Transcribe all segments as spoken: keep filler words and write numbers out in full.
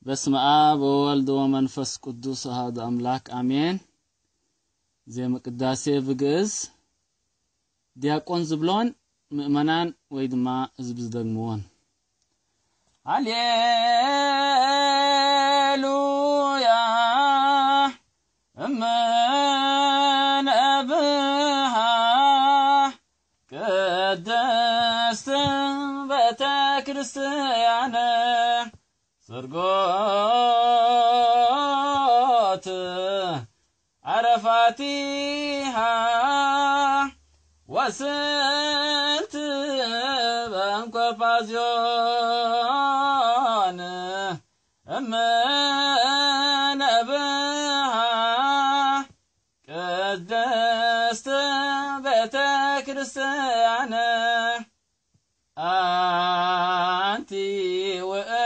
بسم آب وولد ومنفس قدوس هذا أملاك آمين زي مقداسي بجز دياقون زبلون مؤمنان ويدما زبز دغمون هاليلويا من أبها قدست بتكرسيانه سرقات عرفاتيها وسلت بانكو بازيون من أبها قدست بتكرسيانه أنتي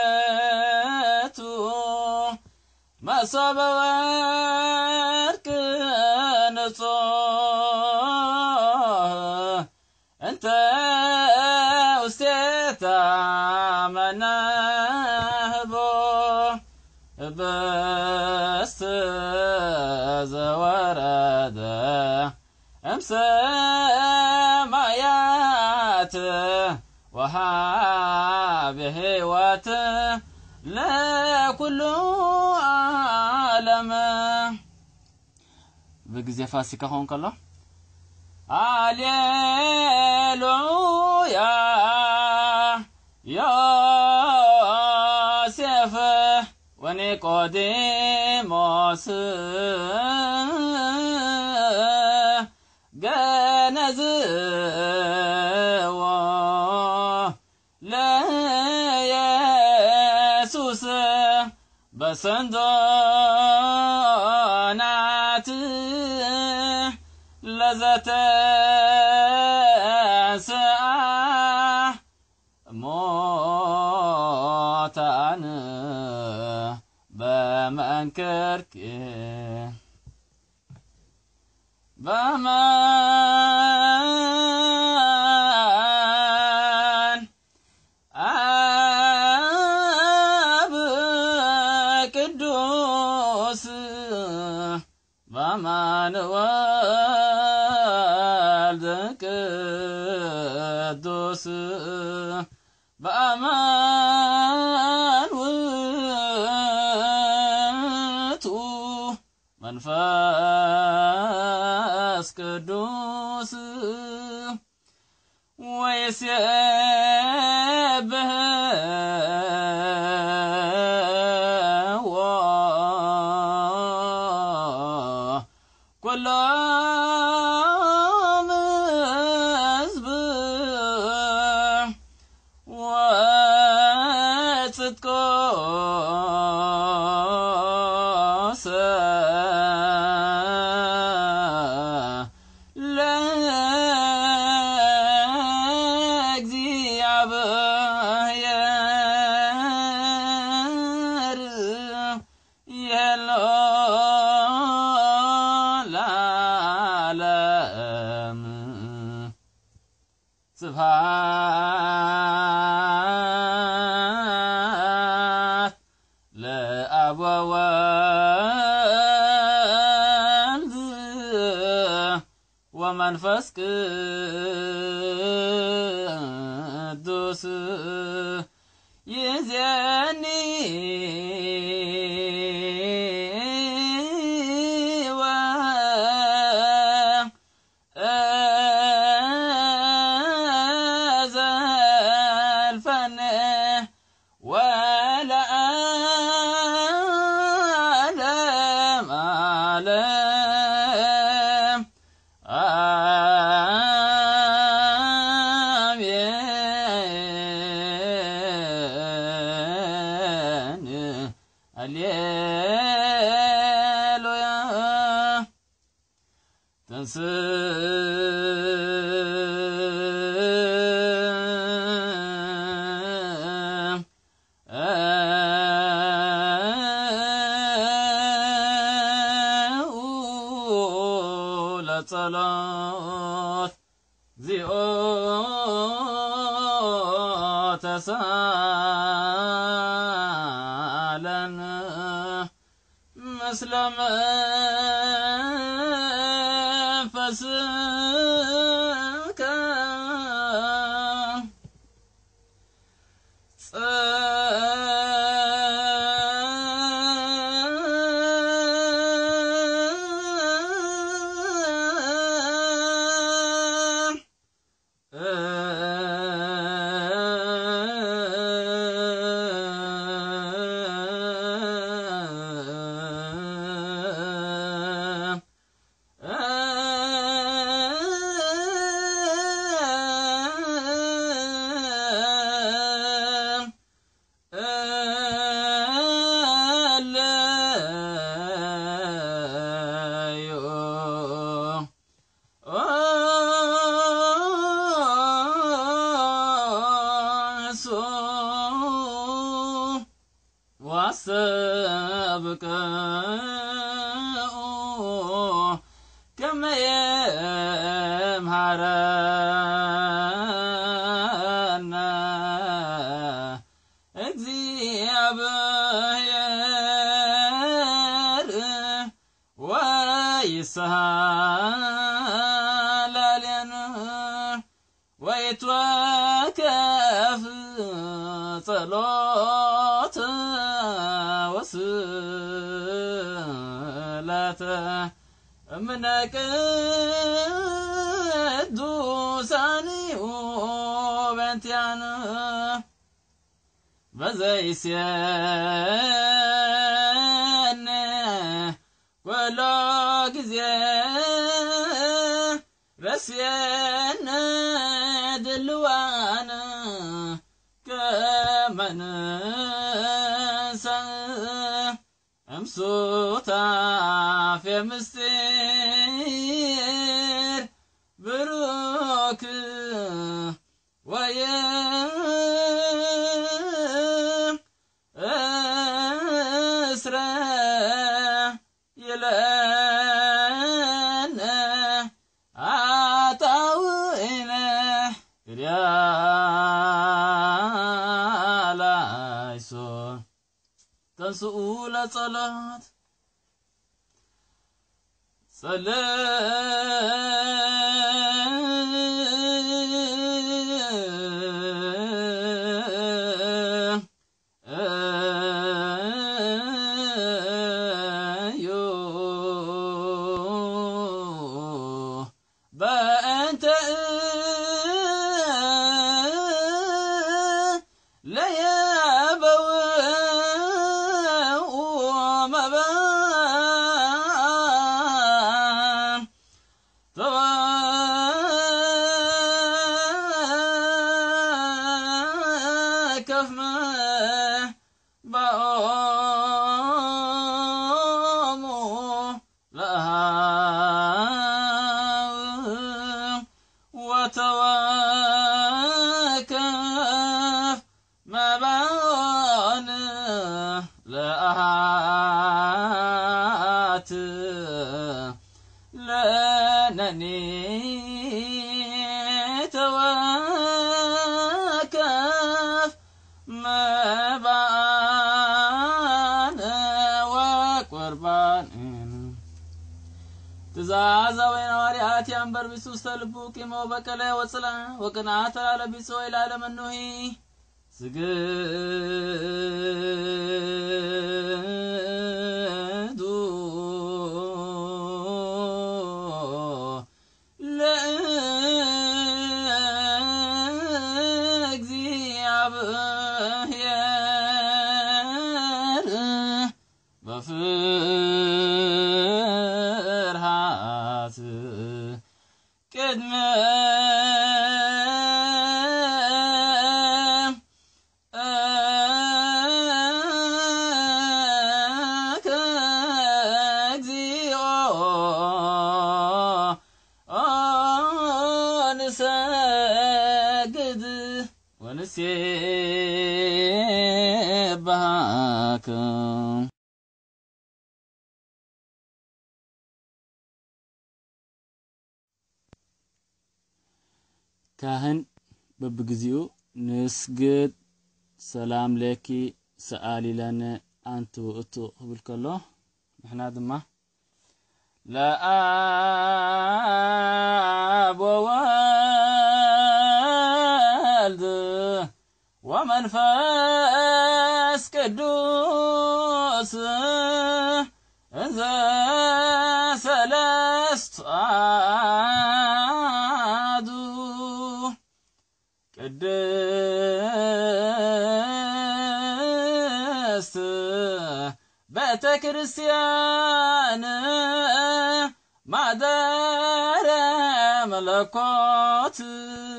ما صبرك نصوح انت وستيتا منهبو بس زورد امسى مايات وهابه وات لا كل عالم بجزء فاسكة هون كله هاليلويا يا سيف ونيقوديموس جنز لا يسوس بسندونات لذت ساعة موتان بمنكرك بمن آب قدوس بمن والد قدوس بأمان وتو منفاس قدوس ويسيبه كل مزبه وتتكوس لأجزي عبهير يلو سبحان لأب وولد ومنفس قدوس يزني ولا أعلم أعلم آمين هاليلويا تنسى أولى صلاة زيوت سالا مثل منفسك واسبك كما يمهرنا እግዚአብሔር ويسهل ويتوكف ጸሎት وصلات من ቅዱሳን وبنتيان بزيسين ولا ጊዜ رسين دلوان كمن امسوتا في مستير بروك ويا اسرى يلنا عطاونا يا لايسو تنسؤول صلاة سلام ايو بأنت لا يبوي كف ما بأمو لها وتوكف ما بان لأهات لأنني توكف ما بان وقربان تزاز وين وريات ينبر بسوس تلبوك مو بكلا وصلا وقناعت على بسو إلى عالم النهي سجدو لأግዚአብሔር بفرحات ቅድመ نسجد ونسبحك ካህን በብግዚኡ ንስግድ ሰላም ለኪ ሰአሊ ለነ አንተ ወእቱ ህብል ከሎ احنا دما لا أب وولد ومنفس قدوس ذا ثلاث عدو قدست بتكريستيان معدار ملكوت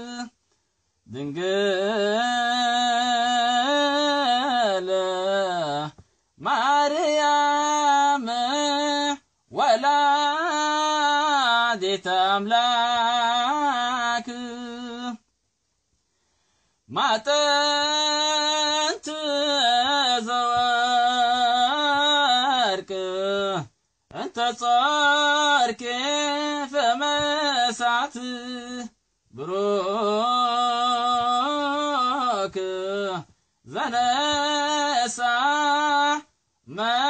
دنجل مريم ولادت أملاك ما تنت زوارك انت صار كيف مسعت بروك زنسع ما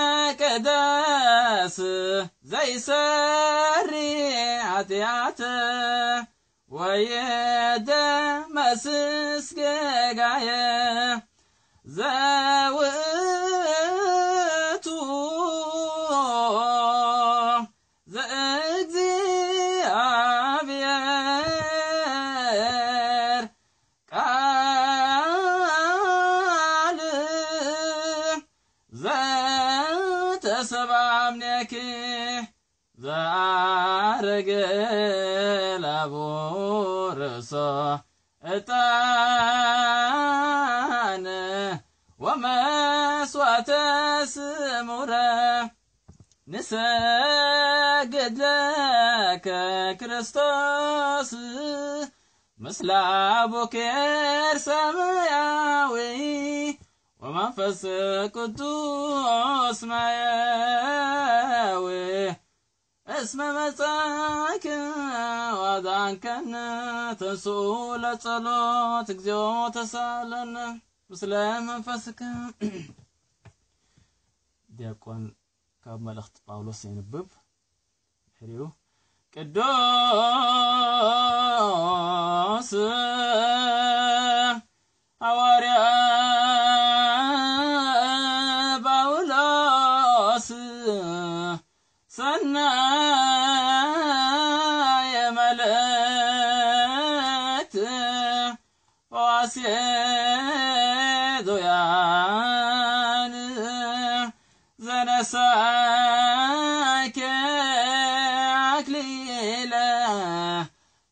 كداس زي سريعت عته ويدا مسس قايا زاوتو زأجزي عبير قال زات سبع منكي زارقل أبو رسا اتان ومسوات سمورة نسجد لك كريستوس مثل أبوك سماوي ومنفس قدوس ماوي اسم مساك وضعنك تسؤول صلاة اكزيو تسالن مسلم منفسك ديكون كاب ملخت باولوس ينبب حريو قدوس حواريا باولوس سنة يا ملكت واسيد يان زنساك أكليلا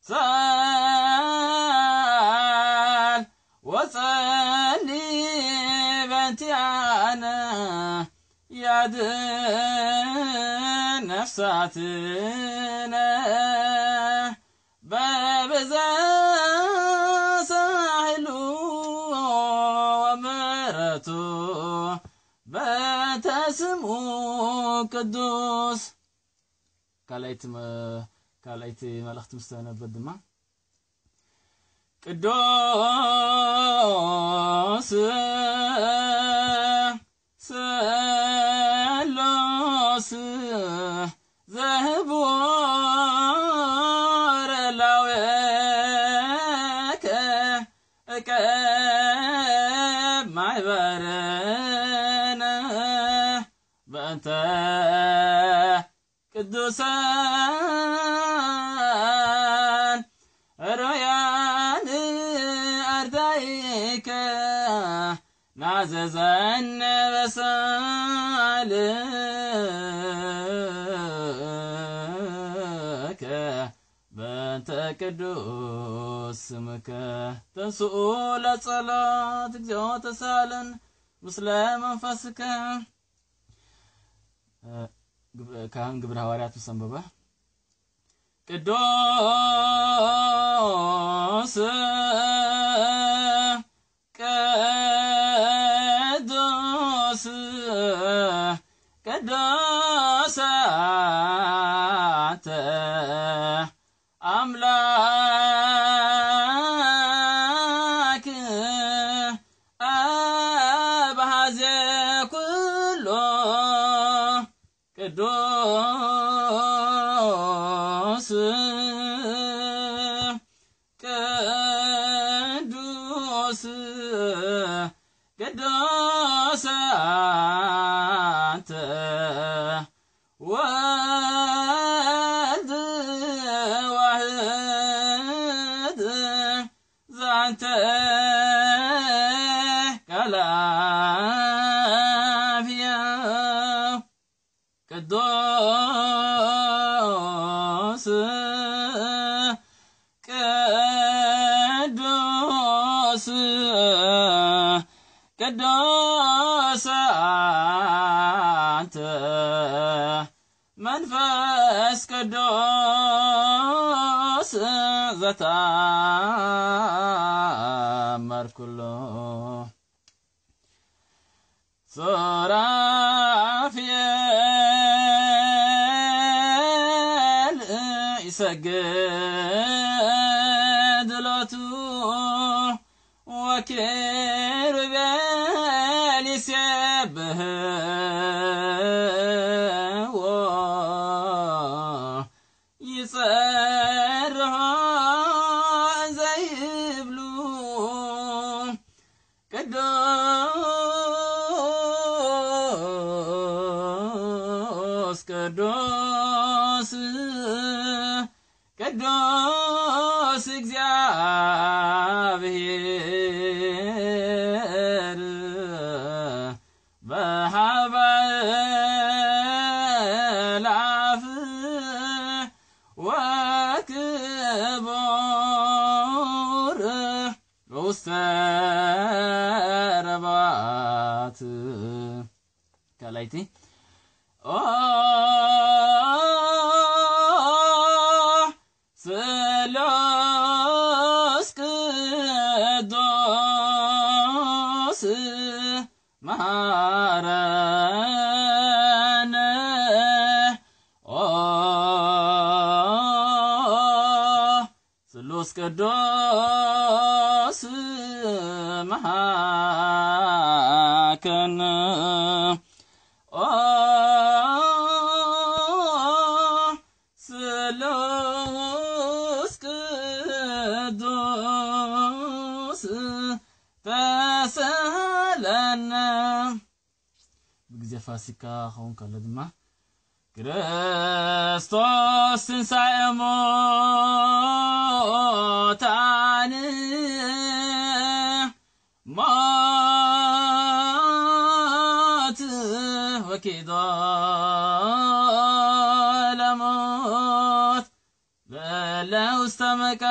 سال وصلي بنتي أنا يد نفساتنا بابزا ساحلو ومرتو بتسمو قدوس كالايت ما كالايت ملخت مستنى بدما قدوس سلوس ذهبور لويك كاب معبرنا بأنت قدوسان ريان أرديك نعززن بسالك بنت قدوس سمك تسؤول صلاة اكزيو تسالن مسلم منفسك كان قبل هواريات مسنببه قدوس قدوس قدوس أنت أملاك أب هذا كله ቅዱስ ቅዱስ ቅዱስ አንተ ወልድ ዋሕድ ዛንተ ቀላፊያ ቅዱስ ቅዱስ ቅዱስ አንተ መንፈስ ቅዱስ ዘተአምር ኩሉ ሱራፌል ይሰግድ ሎቱ ወኪሩቤል ይሴብሕዎ ይጸርሖ ዘይብሉ ቅዱስ ቅዱስ ቅዱስ እግዚአብሔር በኀበ አእላፍ ወክቡር ውስተ ረባት ከላይቲ ኦ ስሉስ ቅዱስ መሐረነ ኦ ስሉስ ቅዱስ መሐከነ ኦ ስሉስ ቅዱስ ተሰለነ በጊዜ ፋሲካ ኸውን ካለ ድማ ክርስቶስ ትንሣኤ ሙታን ሞት ወኪዶ ለሞት በለውስተ መቃብር